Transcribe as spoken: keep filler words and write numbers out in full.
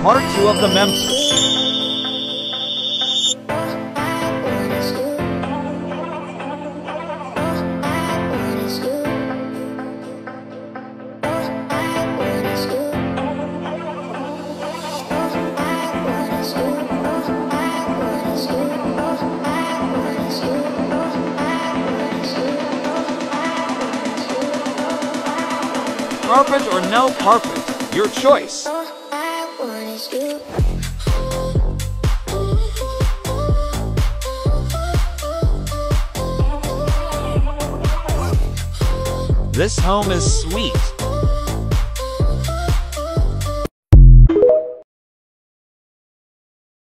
part two of the Memphis. Carpet or no carpet, your choice. This home is sweet.